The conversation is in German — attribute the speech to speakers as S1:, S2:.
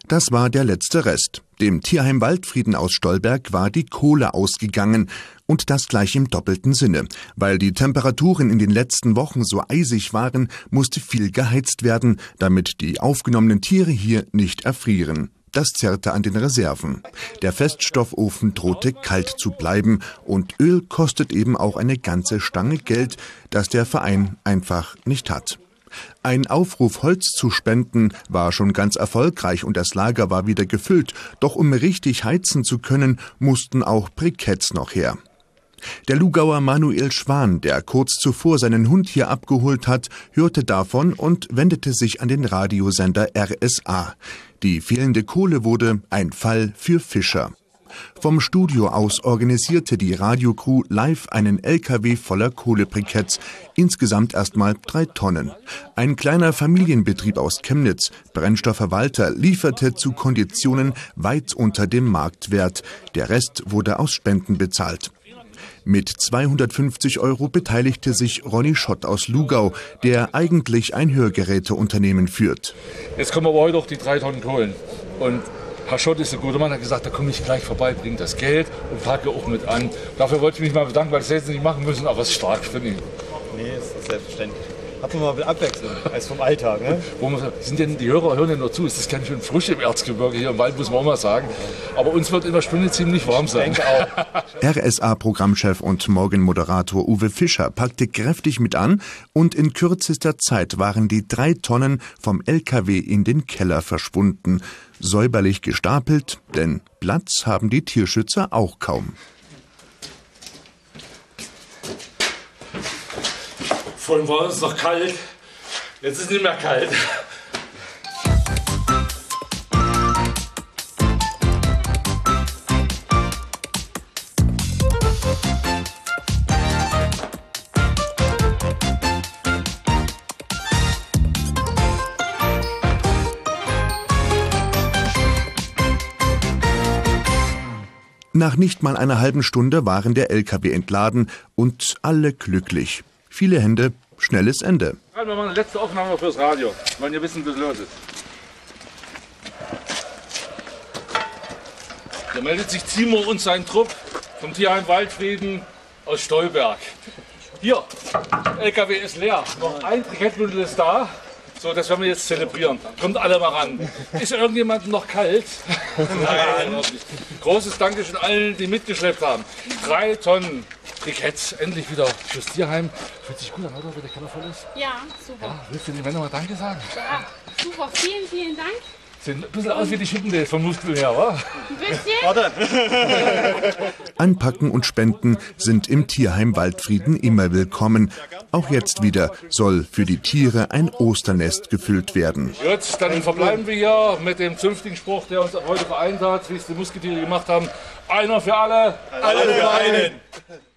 S1: Das war der letzte Rest. Dem Tierheim Waldfrieden aus Stolberg war die Kohle ausgegangen. Und das gleich im doppelten Sinne. Weil die Temperaturen in den letzten Wochen so eisig waren, musste viel geheizt werden, damit die aufgenommenen Tiere hier nicht erfrieren. Das zerrte an den Reserven. Der Feststoffofen drohte kalt zu bleiben und Öl kostet eben auch eine ganze Stange Geld, das der Verein einfach nicht hat. Ein Aufruf, Holz zu spenden, war schon ganz erfolgreich und das Lager war wieder gefüllt. Doch um richtig heizen zu können, mussten auch Briketts noch her. Der Lugauer Manuel Schwan, der kurz zuvor seinen Hund hier abgeholt hat, hörte davon und wendete sich an den Radiosender RSA. Die fehlende Kohle wurde ein Fall für Fischer. Vom Studio aus organisierte die Radiocrew live einen LKW voller Kohlebriketts, insgesamt erstmal 3 Tonnen. Ein kleiner Familienbetrieb aus Chemnitz, Brennstoffverwalter, lieferte zu Konditionen weit unter dem Marktwert. Der Rest wurde aus Spenden bezahlt. Mit 250 € beteiligte sich Ronny Schott aus Lugau, der eigentlich ein Hörgeräteunternehmen führt.
S2: Jetzt kommen aber heute auch die 3 Tonnen Kohlen. Und Herr Schott ist ein guter Mann, hat gesagt, da komme ich gleich vorbei, bringt das Geld und packe auch mit an. Dafür wollte ich mich mal bedanken, weil das hätten Sie nicht machen müssen, aber es ist stark für ihn.
S3: Nee, das ist selbstverständlich. Hat man mal ein bisschen Abwechslung als vom Alltag, ne?
S2: Die Hörer hören ja nur zu, es ist ganz schön frisch im Erzgebirge hier im Wald, muss man auch mal sagen. Aber uns wird in der Stunde ziemlich warm sein.
S3: Ich denke auch.
S1: RSA-Programmchef und Morgenmoderator Uwe Fischer packte kräftig mit an und in kürzester Zeit waren die 3 Tonnen vom LKW in den Keller verschwunden. Säuberlich gestapelt, denn Platz haben die Tierschützer auch kaum.
S2: Vorhin war es noch kalt, jetzt ist es nicht mehr kalt.
S1: Nach nicht mal einer halben Stunde waren der LKW entladen und alle glücklich. Viele Hände, schnelles Ende.
S2: Wir machen eine letzte Aufnahme fürs Radio, wollen ihr wissen, was los ist. Da meldet sich Zimo und sein Trupp vom Tierheim Waldfrieden aus Stolberg. Hier, LKW ist leer, noch ein Brikettbündel ist da. So, das werden wir jetzt zelebrieren. Kommt alle mal ran. Ist irgendjemand noch kalt? Nein. Großes Dankeschön allen, die mitgeschleppt haben. 3 Tonnen Briketts, endlich wieder fürs Tierheim. Fühlt sich gut an, oder, wenn der Keller voll ist?
S4: Ja, super.
S2: Ja, willst du den Männern mal Danke sagen?
S4: Ja, super. Vielen, vielen Dank.
S2: Sehen ein bisschen aus wie die Chippendale vom Muskel her, wa?
S4: Ein bisschen.
S1: Anpacken und Spenden sind im Tierheim Waldfrieden immer willkommen. Auch jetzt wieder soll für die Tiere ein Osternest gefüllt werden.
S2: Jetzt, dann verbleiben wir hier mit dem zünftigen Spruch, der uns heute vereint hat, wie es die Musketiere gemacht haben. Einer für alle,
S3: alle für einen.